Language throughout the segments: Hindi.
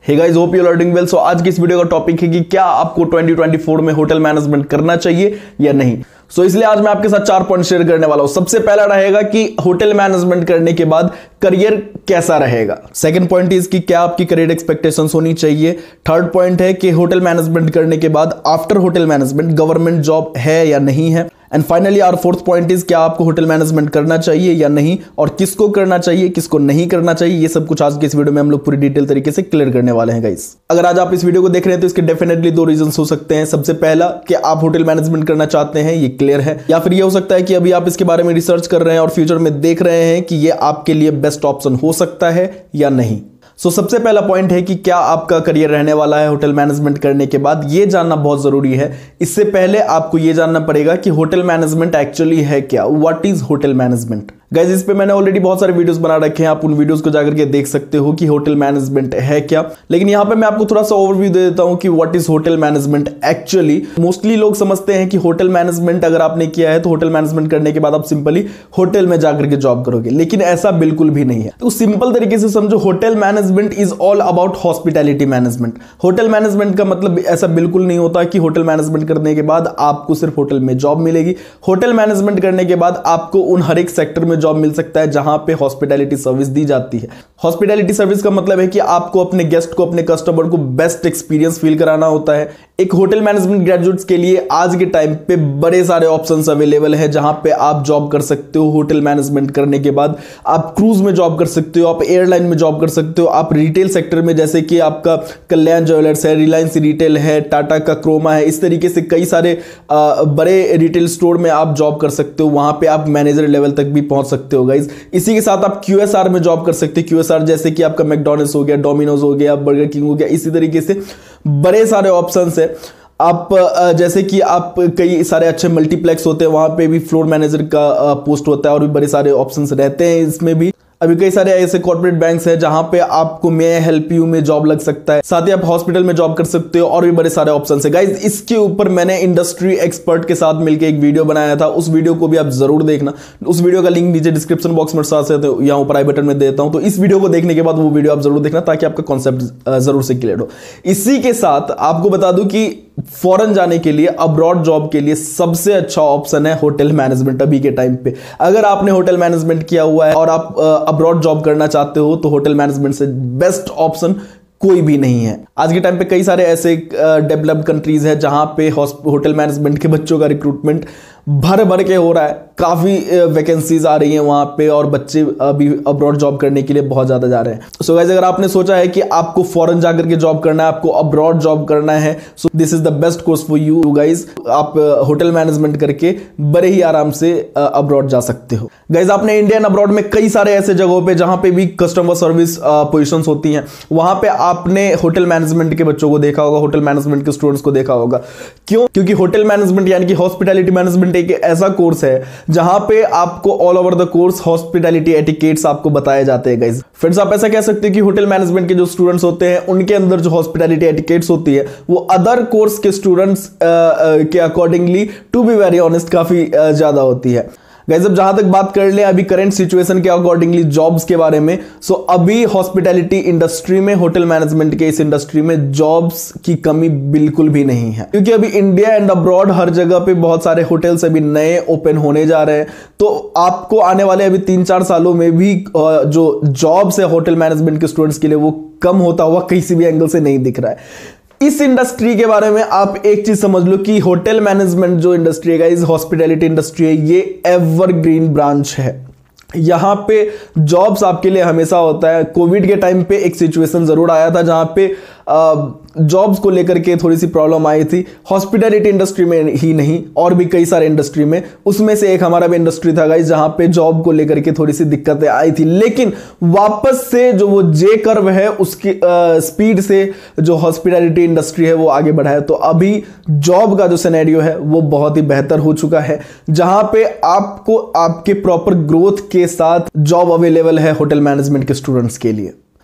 Hey guys, hope you are doing well. So आज की इस वीडियो का टॉपिक है कि क्या आपको 2024 में होटल मैनेजमेंट करना चाहिए या नहीं। सो इसलिए आज मैं आपके साथ 4 पॉइंट शेयर करने वाला हूं। सबसे पहला रहेगा कि होटल मैनेजमेंट करने के बाद करियर कैसा रहेगा। सेकंड पॉइंट इज कि क्या आपकी करियर एक्सपेक्टेशंस होनी चाहिए। थर्ड पॉइंट है कि होटल मैनेजमेंट करने के बाद after hotel management government job है या नहीं है। And finally our fourth point is क्या आपको होटल मैनेजमेंट करना चाहिए या नहीं, और किसको करना चाहिए किसको नहीं करना चाहिए। ये सब कुछ आज के इस वीडियो में हम लोग पूरी डिटेल तरीके से क्लियर करने वाले हैं गाइस। अगर आज आप इस वीडियो को देख रहे हैं तो इसके डेफिनेटली 2 रीजंस हो सकते हैं। सबसे पहला कि आप होटल मैनेजमेंट करना चाहते हैं, ये क्लियर है, या फिर ये हो सकता है कि अभी आप इसके बारे में रिसर्च कर रहे हैं और फ्यूचर में देख रहे हैं कि ये आपके लिए बेस्ट ऑप्शन हो सकता है या नहीं। सबसे पहला पॉइंट है कि क्या आपका करियर रहने वाला है होटल मैनेजमेंट करने के बाद, ये जानना बहुत जरूरी है। इससे पहले आपको ये जानना पड़ेगा कि होटल मैनेजमेंट एक्चुअली है क्या, what is hotel management. Guys, इस पे मैंने ऑलरेडी बहुत सारे वीडियोस बना रखे हैं, आप उन वीडियोस को जाकर के देख सकते हो कि होटल मैनेजमेंट है क्या। लेकिन यहां पे मैं आपको थोड़ा सा ओवरव्यू दे देता हूं कि what is hotel management actually. Mostly लोग समझते हैं कि होटल मैनेजमेंट अगर आपने किया है तो होटल मैनेजमेंट करने के बाद आप सिंपली होटल में जाकर के जॉब करोगे, लेकिन ऐसा बिल्कुल भी नहीं है। तो सिंपल तरीके से समझो, hotel management is all about hospitality management. Hotel management का मतलब ऐसा बिल्कुल नहीं होता कि होटल मैनेजमेंट करने के बाद आपको सिर्फ होटल में जॉब मिलेगी। होटल मैनेजमेंट करने के बाद आपको उन हर एक सेक्टर में जॉब मिल सकता है जहां पे हॉस्पिटैलिटी सर्विस दी जाती है। हॉस्पिटैलिटी सर्विस का मतलब है कि आपको अपने गेस्ट को, अपने कस्टमर को बेस्ट एक्सपीरियंस फील कराना होता है। एक होटल मैनेजमेंट ग्रेजुएट्स के लिए आज के टाइम पे बड़े सारे ऑप्शंस अवेलेबल है जहां पे आप जॉब कर सकते हो। होटल मैनेजमेंट करने के बाद आप क्रूज में जॉब कर सकते हो, आप एयरलाइन में जॉब कर सकते हो, आप रिटेल सेक्टर में जैसे कि आपका कल्याण ज्वेलर्स है, रिलायंस रिटेल है, टाटा का क्रोमा है, इस तरीके से कई सारे बड़े रिटेल स्टोर में आप जॉब कर सकते हो। वहां पे आप मैनेजर लेवल तक भी पहुंच सकते हो गाइज। इसी के साथ आप QSR में जॉब कर सकते हो। QSR जैसे कि आपका मैकडॉनल्ड्स हो गया, डोमिनोज हो गया, बर्गर किंग हो गया, इसी तरीके से बड़े सारे ऑप्शंस है। आप जैसे कि आप कई सारे अच्छे मल्टीप्लेक्स होते हैं, वहां पे भी फ्लोर मैनेजर का पोस्ट होता है और भी बड़े सारे ऑप्शंस रहते हैं इसमें भी। अभी कई सारे ऐसे कॉर्पोरेट बैंक्स हैं जहां पे आपको मे हेल्प यू में जॉब लग सकता है। साथ ही आप हॉस्पिटल में जॉब कर सकते हो और भी बड़े सारे ऑप्शंस है गाइज। इसके ऊपर मैंने इंडस्ट्री एक्सपर्ट के साथ मिलकर एक वीडियो बनाया था, उस वीडियो को भी आप जरूर देखना। उस वीडियो का लिंक नीचे डिस्क्रिप्शन बॉक्स में साथ यहाँ ऊपर आई बटन में देता हूं, तो इस वीडियो को देखने के बाद वो वीडियो आप जरूर देखना ताकि आपका कॉन्सेप्ट जरूर से क्लियर हो। इसी के साथ आपको बता दूं कि फॉरेन जाने के लिए, अब्रॉड जॉब के लिए सबसे अच्छा ऑप्शन है होटल मैनेजमेंट अभी के टाइम पे। अगर आपने होटल मैनेजमेंट किया हुआ है और आप अब्रॉड जॉब करना चाहते हो तो होटल मैनेजमेंट से बेस्ट ऑप्शन कोई भी नहीं है। आज के टाइम पे कई सारे ऐसे डेवलप्ड कंट्रीज है जहां पे होटल मैनेजमेंट के बच्चों का रिक्रूटमेंट भर भर के हो रहा है। काफी वैकेंसीज आ रही हैं वहां पे और बच्चे अभी अब्रॉड जॉब करने के लिए बहुत ज्यादा जा रहे हैं। सो गाइस, अगर आपने सोचा है कि आपको फॉरेन जाकर के जॉब करना है, आपको अब्रॉड जॉब करना है, so this is the best course for you guys. आप होटल मैनेजमेंट करके बड़े ही आराम से अब्रॉड जा सकते हो। गाइस, आपने इंडियन अब्रॉड में कई सारे ऐसे जगहों पे जहां पे भी कस्टमर सर्विस पोजीशंस होती हैं, वहां पे आपने होटल मैनेजमेंट के बच्चों को देखा होगा, होटल मैनेजमेंट के स्टूडेंट्स को देखा होगा। क्यों? क्योंकि होटल मैनेजमेंट यानी कि हॉस्पिटैलिटी मैनेजमेंट एक ऐसा कोर्स है जहां पे आपको all over the course hospitality etiquettes आपको बताए जाते हैं गाइस। फ्रेंड्स, आप ऐसा कह सकते हैं कि होटल मैनेजमेंट के जो स्टूडेंट्स होते हैं उनके अंदर जो हॉस्पिटैलिटी एटिकेट्स होती है वो अदर कोर्स के स्टूडेंट्स के accordingly, to be very honest, काफी ज्यादा होती है गाइस। अब जहां तक बात कर ले अभी करंट सिचुएशन के अकॉर्डिंगली जॉब्स के बारे में, सो अभी हॉस्पिटैलिटी इंडस्ट्री में, होटल मैनेजमेंट के इस इंडस्ट्री में जॉब्स की कमी बिल्कुल भी नहीं है, क्योंकि अभी इंडिया एंड अब्रॉड हर जगह पे बहुत सारे होटल्स अभी नए ओपन होने जा रहे हैं। तो आपको आने वाले अभी 3-4 सालों में भी जो जॉब्स है होटल मैनेजमेंट के स्टूडेंट्स के लिए वो कम होता हुआ किसी भी एंगल से नहीं दिख रहा है। इस इंडस्ट्री के बारे में आप एक चीज समझ लो कि होटल मैनेजमेंट जो इंडस्ट्री है, इस हॉस्पिटैलिटी इंडस्ट्री है, ये एवरग्रीन ब्रांच है। यहां पे जॉब्स आपके लिए हमेशा होता है। कोविड के टाइम पे एक सिचुएशन जरूर आया था जहां पे जॉब्स को लेकर के थोड़ी सी प्रॉब्लम आई थी, हॉस्पिटैलिटी इंडस्ट्री में ही नहीं और भी कई सारे इंडस्ट्री में। उसमें से एक हमारा भी इंडस्ट्री था गाइस जहां पे जॉब को लेकर के थोड़ी सी दिक्कतें आई थी, लेकिन वापस से जो वो जे कर्व है उसकी स्पीड से जो हॉस्पिटैलिटी इंडस्ट्री है वो आगे बढ़ा है। तो अभी जॉब का जो सिनेरियो है वो बहुत ही बेहतर हो चुका है, जहां पे आपको आपके प्रॉपर ग्रोथ के साथ जॉब अवेलेबल है होटल मैनेजमेंट के स्टूडेंट्स के लिए।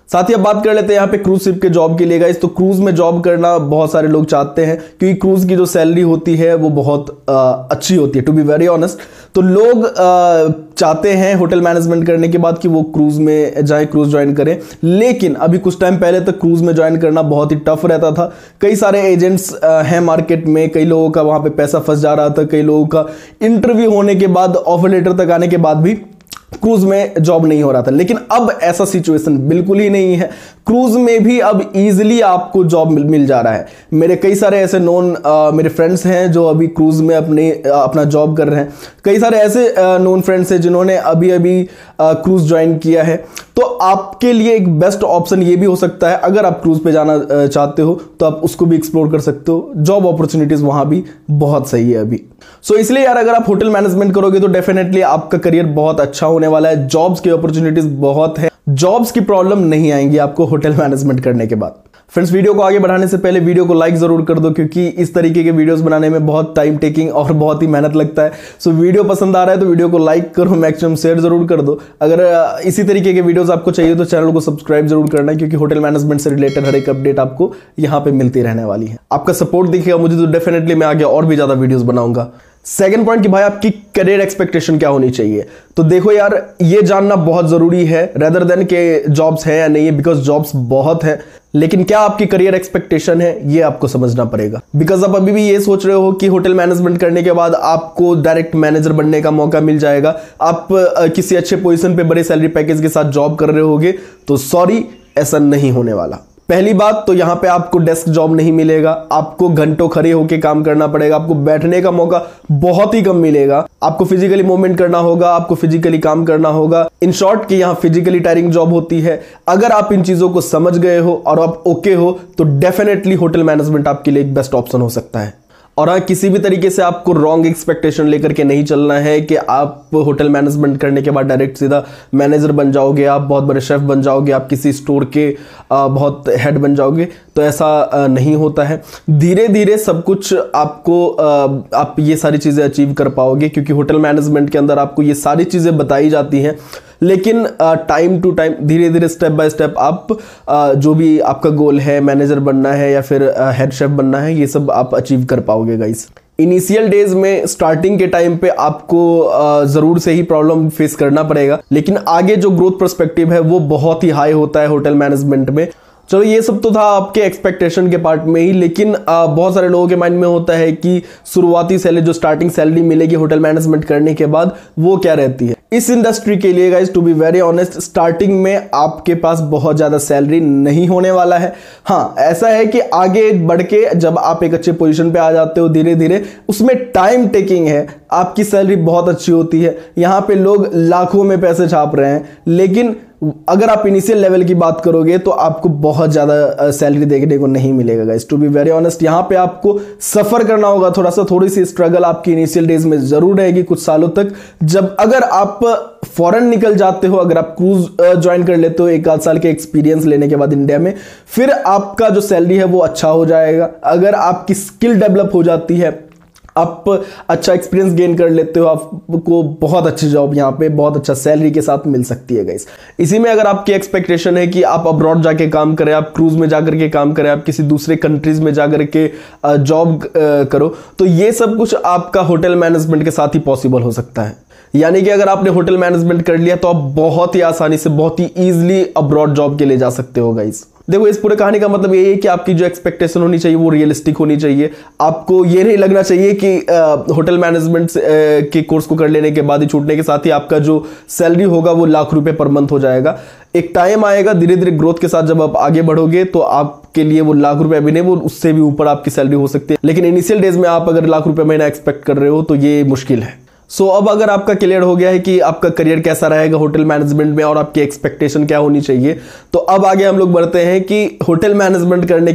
साथ ही अब बात कर लेते हैं यहाँ पे क्रूज शिप के जॉब के लिए गाइस। तो क्रूज में जॉब करना बहुत सारे लोग चाहते हैं क्योंकि क्रूज की जो सैलरी होती है वो बहुत अच्छी होती है, टू बी वेरी ऑनेस्ट। तो लोग चाहते हैं होटल मैनेजमेंट करने के बाद कि वो क्रूज में जाए, क्रूज ज्वाइन करें। लेकिन अभी कुछ टाइम पहले तक क्रूज में ज्वाइन करना बहुत ही टफ रहता था। कई सारे एजेंट्स हैं मार्केट में, कई लोगों का वहां पे पैसा फंस जा रहा था, कई लोगों का इंटरव्यू होने के बाद, ऑफर लेटर तक आने के बाद भी क्रूज में जॉब नहीं हो रहा था। लेकिन अब ऐसा सिचुएशन बिल्कुल ही नहीं है। क्रूज में भी अब इजीली आपको जॉब मिल जा रहा है। मेरे कई सारे ऐसे मेरे फ्रेंड्स हैं जो अभी क्रूज में अपना जॉब कर रहे हैं। कई सारे ऐसे नोन फ्रेंड्स हैं जिन्होंने अभी क्रूज ज्वाइन किया है। तो आपके लिए एक बेस्ट ऑप्शन ये भी हो सकता है, अगर आप क्रूज पे जाना चाहते हो तो आप उसको भी एक्सप्लोर कर सकते हो। जॉब अपॉर्चुनिटीज वहां भी बहुत सही है अभी। सो इसलिए यार अगर आप होटल मैनेजमेंट करोगे तो डेफिनेटली आपका करियर बहुत अच्छा होने वाला है। जॉब्स की अपॉर्चुनिटीज बहुत है, जॉब्स की प्रॉब्लम नहीं आएंगी आपको होटल मैनेजमेंट करने के बाद। फ्रेंड्स, वीडियो को आगे बढ़ाने से पहले वीडियो को लाइक जरूर कर दो, क्योंकि इस तरीके के वीडियोस बनाने में बहुत टाइम टेकिंग और बहुत ही मेहनत लगता है। सो वीडियो पसंद आ रहा है तो वीडियो को लाइक करो, मैक्सिमम शेयर जरूर कर दो। अगर इसी तरीके के वीडियोस आपको चाहिए तो चैनल को सब्सक्राइब जरूर करना है, क्योंकि होटल मैनेजमेंट से रिलेटेड हर एक अपडेट आपको यहाँ पे मिलती रहने वाली है। आपका सपोर्ट दिखेगा मुझे तो डेफिनेटली मैं आगे और भी ज्यादा वीडियोस बनाऊंगा। सेकंड पॉइंट कि भाई आपकी करियर एक्सपेक्टेशन क्या होनी चाहिए। तो देखो यार, ये जानना बहुत जरूरी है रेदर देन के जॉब्स है या नहीं है, बिकॉज जॉब्स बहुत है, लेकिन क्या आपकी करियर एक्सपेक्टेशन है ये आपको समझना पड़ेगा। बिकॉज आप अभी भी ये सोच रहे हो कि होटल मैनेजमेंट करने के बाद आपको डायरेक्ट मैनेजर बनने का मौका मिल जाएगा, आप किसी अच्छे पोजीशन पे बड़े सैलरी पैकेज के साथ जॉब कर रहे होगे, तो सॉरी, ऐसा नहीं होने वाला। पहली बात तो यहां पे आपको डेस्क जॉब नहीं मिलेगा, आपको घंटों खड़े होकर काम करना पड़ेगा, आपको बैठने का मौका बहुत ही कम मिलेगा, आपको फिजिकली मूवमेंट करना होगा, आपको फिजिकली काम करना होगा। इन शॉर्ट कि यहां फिजिकली टायरिंग जॉब होती है। अगर आप इन चीजों को समझ गए हो और आप ओके हो तो डेफिनेटली होटल मैनेजमेंट आपके लिए एक बेस्ट ऑप्शन हो सकता है। और हाँ, किसी भी तरीके से आपको रॉन्ग एक्सपेक्टेशन लेकर के नहीं चलना है कि आप होटल मैनेजमेंट करने के बाद डायरेक्ट सीधा मैनेजर बन जाओगे, आप बहुत बड़े शेफ बन जाओगे, आप किसी स्टोर के बहुत हेड बन जाओगे। तो ऐसा नहीं होता है। धीरे धीरे सब कुछ आपको आप ये सारी चीज़ें अचीव कर पाओगे, क्योंकि होटल मैनेजमेंट के अंदर आपको ये सारी चीज़ें बताई जाती हैं। लेकिन टाइम टू टाइम, धीरे धीरे, स्टेप बाय स्टेप आप जो भी आपका गोल है, मैनेजर बनना है या फिर हेड शेफ बनना है, ये सब आप अचीव कर पाओगे गाइस। इनिशियल डेज में, स्टार्टिंग के टाइम पे आपको जरूर से ही प्रॉब्लम फेस करना पड़ेगा, लेकिन आगे जो ग्रोथ पर्सपेक्टिव है वो बहुत ही हाई होता है होटल मैनेजमेंट में। चलो, ये सब तो था आपके एक्सपेक्टेशन के पार्ट में ही, लेकिन बहुत सारे लोगों के माइंड में होता है कि शुरुआती सैलरी, जो स्टार्टिंग सैलरी मिलेगी होटल मैनेजमेंट करने के बाद, वो क्या रहती है। इस इंडस्ट्री के लिए guys, to be very honest, starting में आपके पास बहुत ज्यादा सैलरी नहीं होने वाला है। हाँ, ऐसा है कि आगे बढ़ के जब आप एक अच्छे पोजीशन पे आ जाते हो, धीरे धीरे, उसमें टाइम टेकिंग है, आपकी सैलरी बहुत अच्छी होती है। यहां पे लोग लाखों में पैसे छाप रहे हैं, लेकिन अगर आप इनिशियल लेवल की बात करोगे तो आपको बहुत ज्यादा सैलरी देखने को नहीं मिलेगा guys, to be very honest. यहां पे आपको सफर करना होगा थोड़ा सा, थोड़ी सी स्ट्रगल आपकी इनिशियल डेज में जरूर रहेगी कुछ सालों तक। जब अगर आप फॉरेन निकल जाते हो, अगर आप क्रूज ज्वाइन कर लेते हो 1 आध साल के एक्सपीरियंस लेने के बाद इंडिया में, फिर आपका जो सैलरी है वो अच्छा हो जाएगा। अगर आपकी स्किल डेवलप हो जाती है, आप अच्छा एक्सपीरियंस गेन कर लेते हो, आपको बहुत अच्छी जॉब यहाँ पे बहुत अच्छा सैलरी के साथ मिल सकती है गाइस। इसी में अगर आपकी एक्सपेक्टेशन है कि आप अब्रॉड जाके काम करें, आप क्रूज में जाकर के काम करें, आप किसी दूसरे कंट्रीज में जाकर के जॉब करो, तो ये सब कुछ आपका होटल मैनेजमेंट के साथ ही पॉसिबल हो सकता है। यानी कि अगर आपने होटल मैनेजमेंट कर लिया तो आप बहुत ही आसानी से, बहुत ही इजीली अब्रॉड जॉब के लिए जा सकते हो गाइस। देखो, इस पूरे कहानी का मतलब यही है कि आपकी जो एक्सपेक्टेशन होनी चाहिए वो रियलिस्टिक होनी चाहिए। आपको ये नहीं लगना चाहिए कि होटल मैनेजमेंट के कोर्स को कर लेने के बाद ही, छूटने के साथ ही आपका जो सैलरी होगा वो लाख रुपए पर मंथ हो जाएगा। एक टाइम आएगा, धीरे धीरे ग्रोथ के साथ जब आप आगे बढ़ोगे तो आपके लिए वो लाख रुपए भी नहीं, वो उससे भी ऊपर आपकी सैलरी हो सकती है। लेकिन इनिशियल डेज में आप अगर लाख रुपए महीना एक्सपेक्ट कर रहे हो तो ये मुश्किल है। सो अब अगर आपका क्लियर हो गया है कि आपका करियर कैसा रहेगा होटल मैनेजमेंट में और आपकी एक्सपेक्टेशन क्या होनी चाहिए, तो अब आगे हम लोग बढ़ते हैं कि होटल मैनेजमेंट करने के बाद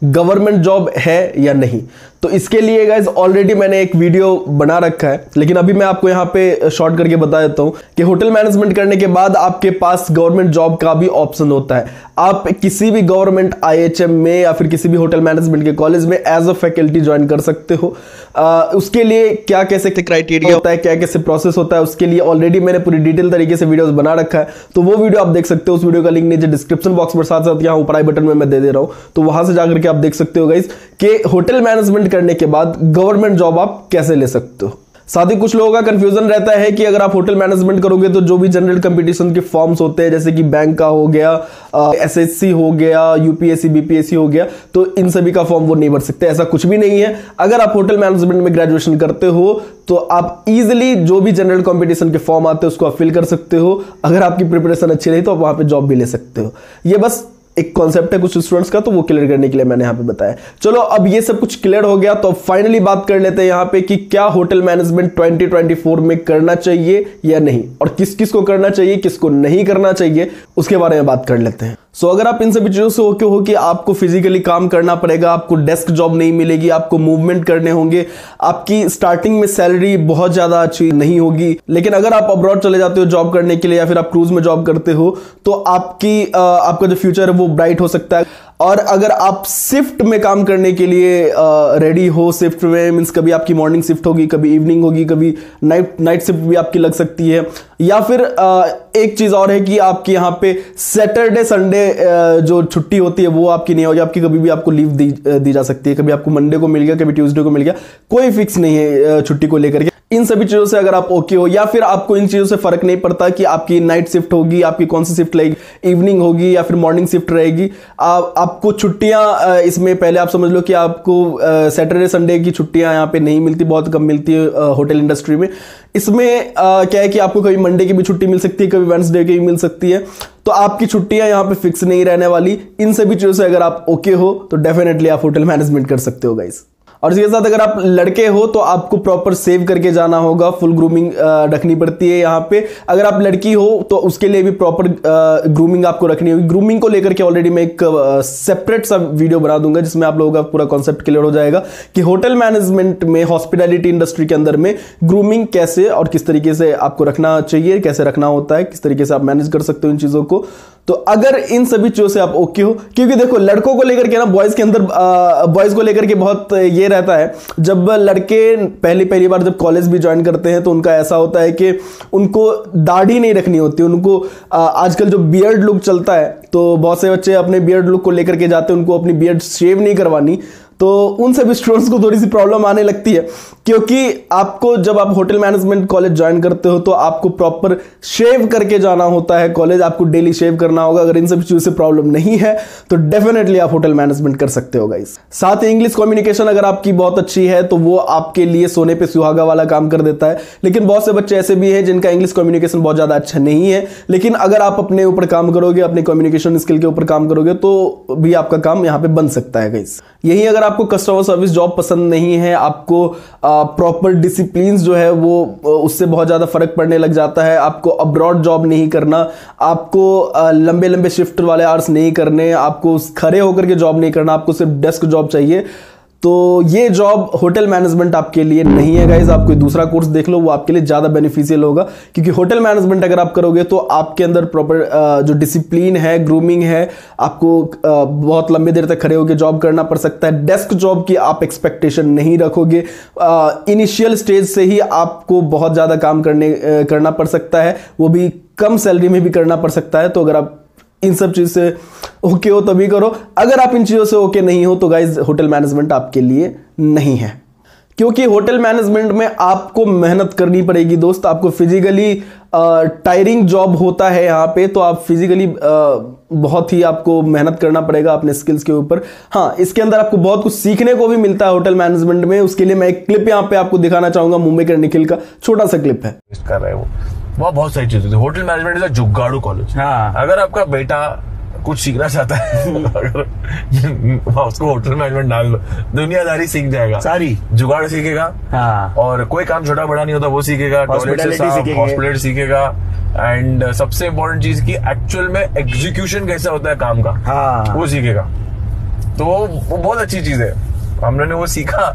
गवर्नमेंट जॉब है या नहीं। तो इसके लिए गाइज ऑलरेडी मैंने एक वीडियो बना रखा है, लेकिन अभी मैं आपको यहाँ पे शॉर्ट करके बता देता हूँ कि होटल मैनेजमेंट करने के बाद आपके पास गवर्नमेंट जॉब का भी ऑप्शन होता है। आप किसी भी गवर्नमेंट IHM में या फिर किसी भी होटल मैनेजमेंट के कॉलेज में एज अ फैकल्टी ज्वाइन कर सकते हो। उसके लिए क्या कैसे क्राइटेरिया होता है, क्या कैसे प्रोसेस होता है, उसके लिए ऑलरेडी मैंने पूरी डिटेल तरीके से वीडियोस बना रखा है। तो वो वीडियो आप देख सकते हो, उस वीडियो का लिंक नीचे डिस्क्रिप्शन बॉक्स में साथ साथ यहाँ ऊपर आई बटन में मैं दे दे रहा हूँ, तो वहां से जाकर के आप देख सकते हो गाइस कि होटल मैनेजमेंट करने के बाद गवर्नमेंट जॉब आप कैसे ले सकते हो। साथ ही कुछ लोगों का कंफ्यूजन रहता है कि अगर आप होटल मैनेजमेंट करोगे तो जो भी जनरल कंपटीशन के फॉर्म्स होते हैं, जैसे कि बैंक का हो गया, SSC हो गया, UPSC BPSC हो गया, तो इन सभी का फॉर्म वो नहीं भर सकते। ऐसा कुछ भी नहीं है। अगर आप होटल मैनेजमेंट में ग्रेजुएशन करते हो तो आप इजीली जो भी जनरल कंपटीशन के फॉर्म आते हैं उसको आप फिल कर सकते हो। अगर आपकी प्रिपरेशन अच्छी रही तो आप वहां पे जॉब भी ले सकते हो। ये बस एक कॉन्सेप्ट है कुछ स्टूडेंट्स का, तो वो क्लियर करने के लिए मैंने यहाँ पे बताया। चलो अब ये सब कुछ क्लियर हो गया, तो फाइनली बात कर लेते हैं यहाँ पे कि क्या होटल मैनेजमेंट 2024 में करना चाहिए या नहीं, और किस किस को करना चाहिए, किसको नहीं करना चाहिए, उसके बारे में बात कर लेते हैं। सो अगर आप इन सभी चीजों से ओके हो कि आपको फिजिकली काम करना पड़ेगा, आपको डेस्क जॉब नहीं मिलेगी, आपको मूवमेंट करने होंगे, आपकी स्टार्टिंग में सैलरी बहुत ज्यादा अच्छी नहीं होगी, लेकिन अगर आप अब्रॉड चले जाते हो जॉब करने के लिए या फिर आप क्रूज में जॉब करते हो तो आपका जो फ्यूचर है वो ब्राइट हो सकता है। और अगर आप शिफ्ट में काम करने के लिए रेडी हो, शिफ्ट में मींस कभी आपकी मॉर्निंग शिफ्ट होगी, कभी इवनिंग होगी, कभी नाइट शिफ्ट भी आपकी लग सकती है, या फिर एक चीज और है कि आपकी यहाँ पे सैटरडे संडे जो छुट्टी होती है वो आपकी नहीं होगी, आपकी कभी भी आपको लीव दी जा सकती है। कभी आपको मंडे को मिल गया, कभी ट्यूसडे को मिल गया, कोई फिक्स नहीं है छुट्टी को लेकर के। इन सभी चीजों से अगर आप ओके हो, या फिर आपको इन चीजों से फर्क नहीं पड़ता कि आपकी नाइट शिफ्ट होगी, आपकी कौन सी शिफ्ट रहेगी, इवनिंग होगी या फिर मॉर्निंग शिफ्ट रहेगी, आपको छुट्टियां इसमें पहले आप समझ लो कि आपको सैटरडे संडे की छुट्टियां यहाँ पे नहीं मिलती, बहुत कम मिलती है होटल इंडस्ट्री में। इसमें क्या है कि आपको कभी मंडे की भी छुट्टी मिल सकती है, कभी वेडनेसडे की भी मिल सकती है, तो आपकी छुट्टियां यहाँ पे फिक्स नहीं रहने वाली। इन सभी चीजों से अगर आप ओके हो तो डेफिनेटली आप होटल मैनेजमेंट कर सकते हो गाइस। और इसके साथ अगर आप लड़के हो तो आपको प्रॉपर सेव करके जाना होगा, फुल ग्रूमिंग रखनी पड़ती है यहाँ पे। अगर आप लड़की हो तो उसके लिए भी प्रॉपर ग्रूमिंग आपको रखनी होगी। ग्रूमिंग को लेकर के ऑलरेडी मैं एक सेपरेट सा वीडियो बना दूंगा जिसमें आप लोगों का पूरा कॉन्सेप्ट क्लियर हो जाएगा कि होटल मैनेजमेंट में, हॉस्पिटैलिटी इंडस्ट्री के अंदर में ग्रूमिंग कैसे और किस तरीके से आपको रखना चाहिए, कैसे रखना होता है, किस तरीके से आप मैनेज कर सकते हो इन चीजों को। तो अगर इन सभी चीजों से आप ओके हो, क्योंकि देखो लड़कों को लेकर के ना, बॉयज के अंदर बॉयज को लेकर के बहुत ये रहता है, जब लड़के पहली बार जब कॉलेज भी ज्वाइन करते हैं तो उनका ऐसा होता है कि उनको दाढ़ी नहीं रखनी होती, उनको आजकल जो बियर्ड लुक चलता है तो बहुत से बच्चे अपने बियर्ड लुक को लेकर के जाते हैं, उनको अपनी बियर्ड शेव नहीं करवानी, तो उन सभी स्टूडेंट्स को थोड़ी सी प्रॉब्लम आने लगती है। क्योंकि आपको जब आप होटल मैनेजमेंट कॉलेज ज्वाइन करते हो तो आपको प्रॉपर शेव करके जाना होता है कॉलेज, आपको डेली शेव करना होगा। अगर इन सभी चीजों से प्रॉब्लम नहीं है तो डेफिनेटली आप होटल मैनेजमेंट कर सकते हो गाइस। साथ ही इंग्लिश कम्युनिकेशन अगर आपकी बहुत अच्छी है तो वो आपके लिए सोने पे सुहागा वाला काम कर देता है। लेकिन बहुत से बच्चे ऐसे भी हैं जिनका इंग्लिश कम्युनिकेशन बहुत ज्यादा अच्छा नहीं है, लेकिन अगर आप अपने ऊपर काम करोगे, अपने कम्युनिकेशन स्किल के ऊपर काम करोगे तो भी आपका काम यहाँ पे बन सकता है गाइस। यही अगर आपको कस्टमर सर्विस जॉब पसंद नहीं है, आपको प्रॉपर डिसिप्लिन जो है वो उससे बहुत ज्यादा फर्क पड़ने लग जाता है, आपको अब्रॉड जॉब नहीं करना, आपको लंबे लंबे शिफ्ट वाले आवर्स नहीं करने, आपको खड़े होकर के जॉब नहीं करना, आपको सिर्फ डेस्क जॉब चाहिए, तो ये जॉब होटल मैनेजमेंट आपके लिए नहीं है गाइज। आप कोई दूसरा कोर्स देख लो, वो आपके लिए ज्यादा बेनिफिशियल होगा। क्योंकि होटल मैनेजमेंट अगर आप करोगे तो आपके अंदर प्रॉपर जो डिसिप्लिन है, ग्रूमिंग है, आपको बहुत लंबे देर तक खड़े होकर जॉब करना पड़ सकता है। डेस्क जॉब की आप एक्सपेक्टेशन नहीं रखोगे, इनिशियल स्टेज से ही आपको बहुत ज्यादा काम करना पड़ सकता है, वो भी कम सैलरी में भी करना पड़ सकता है। तो अगर आप इन सब चीज से ओके हो तभी करो। अगर आप इन चीजों से ओके नहीं हो तो गाइज होटल मैनेजमेंट आपके लिए नहीं है। क्योंकि होटल मैनेजमेंट में आपको मेहनत करनी पड़ेगी दोस्त, आपको फिजिकली टायरिंग जॉब होता है यहाँ पे, तो आप फिजिकली बहुत ही आपको मेहनत करना पड़ेगा अपने स्किल्स के ऊपर। हाँ, इसके अंदर आपको बहुत कुछ सीखने को भी मिलता है होटल मैनेजमेंट में। उसके लिए मैं एक क्लिप यहाँ पे आपको दिखाना चाहूंगा, मुंबई का निखिल का छोटा सा क्लिप है। कर रहे हो वहाँ बहुत सारी चीजें। होटल मैनेजमेंट इज अ जुगाड़ू कॉलेज। हाँ। अगर आपका बेटा कुछ सीखना चाहता है अगर उसको होटल मैनेजमेंट डाल दो, दुनियादारी सीख जाएगा, सारी जुगाड़ सीखेगा। हाँ। और कोई काम छोटा बड़ा नहीं होता, वो सीखेगा, हॉस्पिटैलिटी सीखेगा, एंड सबसे इंपॉर्टेंट चीज की एक्चुअल में एग्जीक्यूशन कैसा होता है काम का, हाँ, वो सीखेगा। तो वो बहुत अच्छी चीज है, हमने वो सीखा।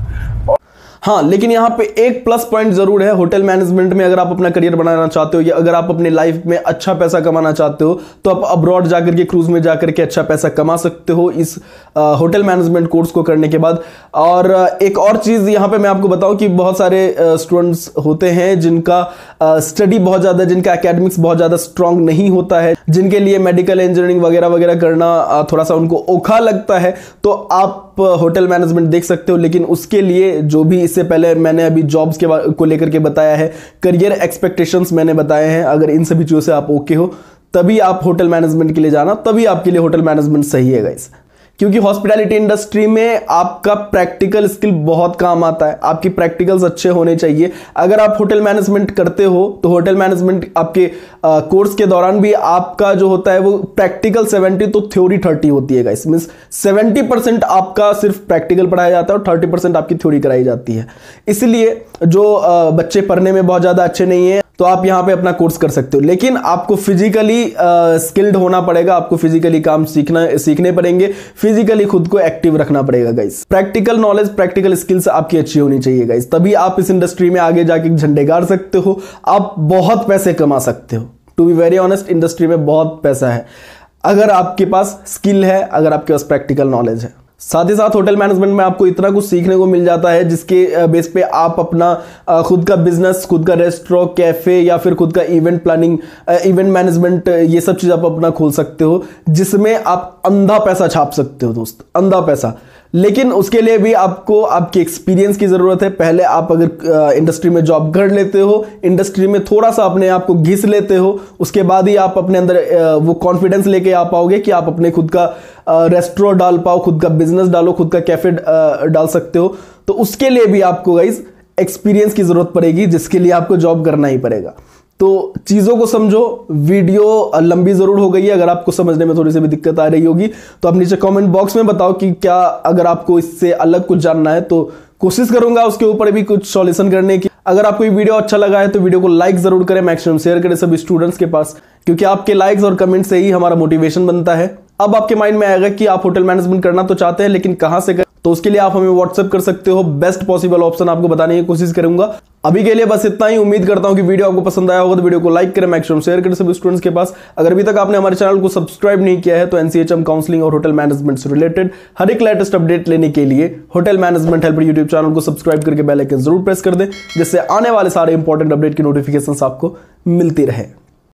हाँ, लेकिन यहाँ पे एक प्लस पॉइंट जरूर है होटल मैनेजमेंट में। अगर आप अपना करियर बनाना चाहते हो या अगर आप अपने लाइफ में अच्छा पैसा कमाना चाहते हो तो आप अब्रॉड जाकर के, क्रूज में जाकर के अच्छा पैसा कमा सकते हो इस होटल मैनेजमेंट कोर्स को करने के बाद। और एक और चीज यहाँ पे मैं आपको बताऊं कि बहुत सारे स्टूडेंट्स होते हैं जिनका स्टडी बहुत ज्यादा, जिनका एकेडमिक्स बहुत ज्यादा स्ट्रांग नहीं होता है, जिनके लिए मेडिकल इंजीनियरिंग वगैरह वगैरह करना थोड़ा सा उनको औखा लगता है, तो आप होटल मैनेजमेंट देख सकते हो। लेकिन उसके लिए जो भी इससे पहले मैंने अभी जॉब्स को लेकर के बताया है, करियर एक्सपेक्टेशंस मैंने बताए हैं, अगर इन सभी चीजों से आप ओके हो तभी आप होटल मैनेजमेंट के लिए जाना, तभी आपके लिए होटल मैनेजमेंट सही है गाइस। क्योंकि हॉस्पिटैलिटी इंडस्ट्री में आपका प्रैक्टिकल स्किल बहुत काम आता है, आपकी प्रैक्टिकल्स अच्छे होने चाहिए। अगर आप होटल मैनेजमेंट करते हो तो होटल मैनेजमेंट आपके कोर्स के दौरान भी आपका जो होता है वो प्रैक्टिकल 70 तो थ्योरी 30 होती है गाइस। मींस 70% आपका सिर्फ प्रैक्टिकल पढ़ाया जाता है और 30% आपकी थ्योरी कराई जाती है। इसलिए जो बच्चे पढ़ने में बहुत ज्यादा अच्छे नहीं है तो आप यहां पे अपना कोर्स कर सकते हो, लेकिन आपको फिजिकली स्किल्ड होना पड़ेगा, आपको फिजिकली काम सीखने पड़ेंगे, फिजिकली खुद को एक्टिव रखना पड़ेगा guys. Practical knowledge, practical skills आपकी अच्छी होनी चाहिए गाइस, तभी आप इस इंडस्ट्री में आगे जाके झंडे गाड़ सकते हो, आप बहुत पैसे कमा सकते हो। To be very honest, industry में बहुत पैसा है अगर आपके पास स्किल है, अगर आपके पास प्रैक्टिकल नॉलेज है। साथ ही साथ होटल मैनेजमेंट में आपको इतना कुछ सीखने को मिल जाता है जिसके बेस पे आप अपना खुद का बिजनेस, खुद का रेस्टोरेंट, कैफे या फिर खुद का इवेंट प्लानिंग, इवेंट मैनेजमेंट, ये सब चीज आप अपना खोल सकते हो, जिसमें आप अंधा पैसा छाप सकते हो दोस्त, अंधा पैसा। लेकिन उसके लिए भी आपको आपकी एक्सपीरियंस की जरूरत है। पहले आप अगर इंडस्ट्री में जॉब कर लेते हो, इंडस्ट्री में थोड़ा सा अपने आप को घिस लेते हो, उसके बाद ही आप अपने अंदर वो कॉन्फिडेंस लेके आ पाओगे कि आप अपने खुद का रेस्टोरेंट डाल पाओ, खुद का बिजनेस डालो, खुद का कैफे डाल सकते हो। तो उसके लिए भी आपको गाइस एक्सपीरियंस की जरूरत पड़ेगी, जिसके लिए आपको जॉब करना ही पड़ेगा। तो चीजों को समझो। वीडियो लंबी जरूर हो गई है, अगर आपको समझने में थोड़ी सी भी दिक्कत आ रही होगी तो आप नीचे कमेंट बॉक्स में बताओ कि क्या अगर आपको इससे अलग कुछ जानना है, तो कोशिश करूंगा उसके ऊपर भी कुछ सॉल्यूशन करने की। अगर आपको ये वीडियो अच्छा लगा है तो वीडियो को लाइक जरूर करें, मैक्सिमम शेयर करें सभी स्टूडेंट्स के पास, क्योंकि आपके लाइक्स और कमेंट से ही हमारा मोटिवेशन बनता है। अब आपके माइंड में आएगा कि आप होटल मैनेजमेंट करना तो चाहते हैं लेकिन कहां से करें, तो उसके लिए आप हमें व्हाट्सएप कर सकते हो। बेस्ट पॉसिबल ऑप्शन आपको बताने की कोशिश करूंगा। अभी के लिए बस इतना ही। उम्मीद करता हूं कि वीडियो आपको पसंद आया होगा, तो वीडियो को लाइक करें, मैक्सिमम शेयर करें सभी स्टूडेंट्स के पास। अगर अभी तक आपने हमारे चैनल को सब्सक्राइब नहीं किया है तो एनसीएचएम काउंसलिंग और होटल मैनेजमेंट से रिलेटेड हर एक लेटेस्ट अपडेट लेने के लिए hotel management helper YouTube channel को सब्सक्राइब करके बेल आइकन जरूर प्रेस कर दें, जिससे आने वाले सारे इंपॉर्टेंट अपडेट की नोटिफिकेशन आपको मिलती रहे।